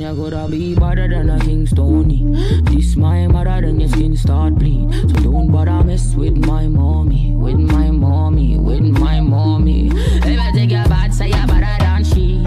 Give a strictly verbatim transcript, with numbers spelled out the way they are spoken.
You gotta be better than a King Stony. This my mother, then your skin start bleed. So don't bother mess with my mommy, with my mommy, with my mommy. If I take your bad, say you're better than she.